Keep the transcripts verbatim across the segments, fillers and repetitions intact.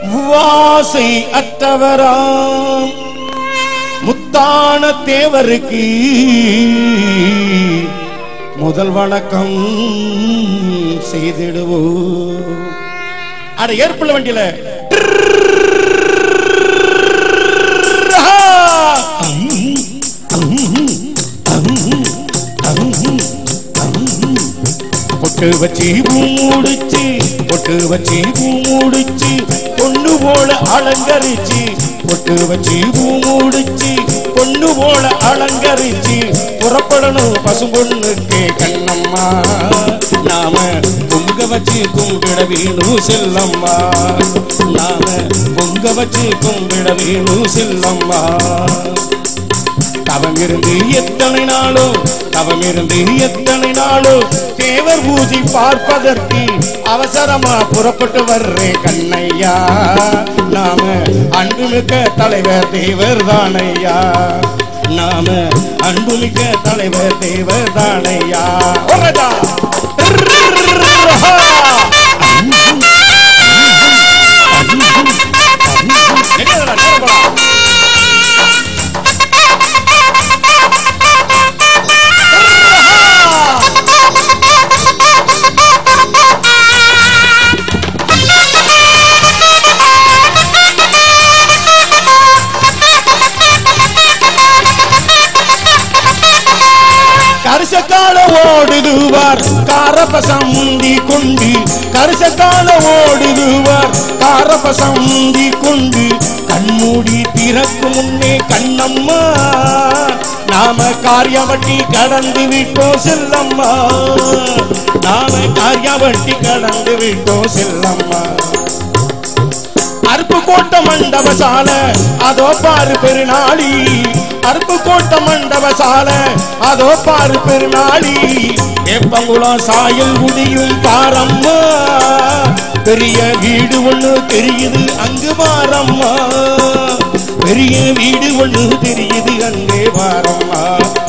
வாசை அற்றவராம் முத்தான தேவருக்கு முதல் வணக்கம் செய்திடுவோம். அட ஏற்புள்ள வண்டியில பொட்டு வச்சி பூமுடிச்சு பொட்டு வச்சி பூமுடிச்சு பொண்ணு போல அலங்கரிச்சு பொட்டு வச்சி பூமுடிச்சு பொண்ணு போல அலங்கரிச்சு புறப்படணும் பசும்பொண்ணுக்கே கண்ணம்மா நாம பொங்க வச்சு கும்பிட வேணும் செல்லம்மா நாம பொங்க வச்சு கும்பிட வேணும் செல்லம்மா. தவம் இருந்து எத்தனை நாளோ தவம் இருந்து எத்தனை நாளோ தேவர் பூஜை பார்ப்பதற்கு அவசரமா புறப்பட்டு வர்றே கண்ணையா நாம அன்புமிக்க தலைவர் தேவர் தானையா நாம அன்புமிக்க தலைவர் தேவர் தானையா. கரிசக்கால ஓடுதுவார் காரபசந்தி கொண்டு கரிசக்கால ஓடுதுவார் காரபசந்தி கொண்டு கண்மூடி திறக்கும் முன்னே கண்ணம்மா நாம காரியவட்டி கடந்து விட்டோம் செல்லம்மா நாம காரியவட்டி கடந்து விட்டோம் செல்லம்மா. அருப்பு கோட்ட மண்டபசால அதோ பாரு பெருநாளி அருப்பு கோட்ட மண்டபசால அதோ பாரு பெருநாளி ஏப்பங்குளம் சாயல் முடியும் பாரம்மா பெரிய வீடு ஒண்ணு தெரியுது அங்கு பாரம்மா பெரிய வீடு ஒண்ணு தெரியுது அங்கே பாரம்மா.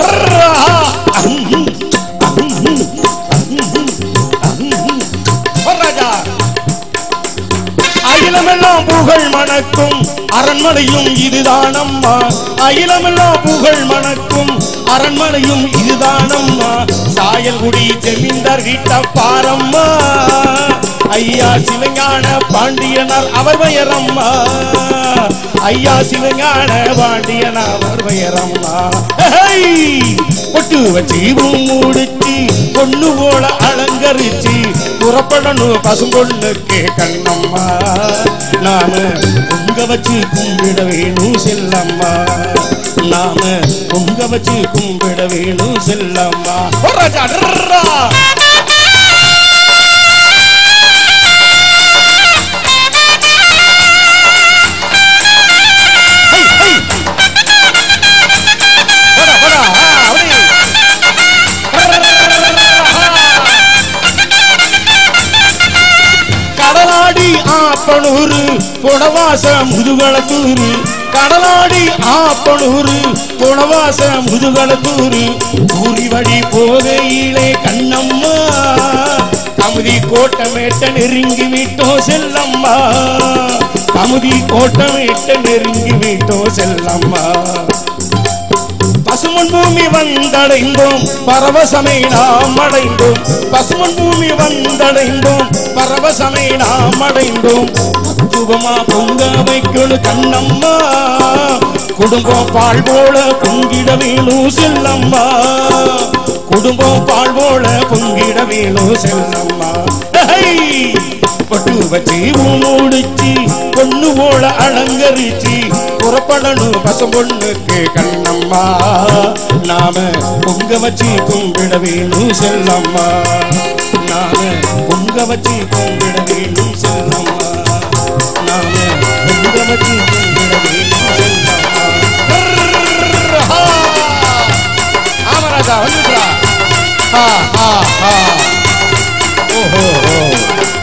அகிலமெல்லாம் புகழ் மணக்கும் அரண்மனையும் இதுதானம்மா அகிலமெல்லாம் புகழ் மணக்கும் அரண்மனையும் இதுதானம்மா சாயல்குடி ஜமீன்தார் வீட்ட பாரம்மா ஐயா சிவஞான பாண்டியனார் அவர் பெயரம்மா ஐயா சிவஞான பாண்டியனார் அவர் பெயரம்மா. பொட்டு வச்சு மூடிச்சு பொண்ணு போல அலங்கரிச்சு புறப்படணும் பசும்பொண்ணுக்கே கண்ணம்மா நாம பொங்க வச்சு கும்பிட வேணும் செல்லம்மா நாம பொங்க வச்சு கும்பிட வேணும் செல்லம்மா. கடலாடி ஆப்பனூரு புனவாச முதுகளத்தூரு கடலாடி ஆப்பனூரு புனவாச முதுகளத்தூரு ஊரி வழி போகையிலே கண்ணம்மா கமுதி கோட்டமேட்ட நெருங்கி விட்டோம் செல்லம்மா கமுதி கோட்டமேட்ட நெருங்கி விட்டோம் செல்லம்மா. பசுமன் பூமி வந்தடைந்தோம் பரவசமே நாம் அடைந்தோம் பசுமன் பூமி வந்தடைந்தோம் பரவசமே நாம் அடைந்தோம் குடும்பமா பொங்க வைக்கணும் கண்ணம்மா குடும்பம் பால் போல பொங்கிட வேணும் செல்லம்மா குடும்பம் பால் போல பொங்கிட வேணும் செல்லம்மா. பொட்டு வச்சு மூடிச்சு பொண்ணு போல அலங்கரிச்சு புறப்படணும் பசும்பொண்ணுக்கு கண்ணம்மா நாம பொங்க வச்சு கும்பிட வேணும் செல்லம்மா நாம பொங்க வச்சு கும்பிட வேணும் செல்லம்மா நாம பொங்க வச்சு கும்பிட வேணும் செல்லம்மா. ஆமராஜா வந்துடுறா. ஓஹோ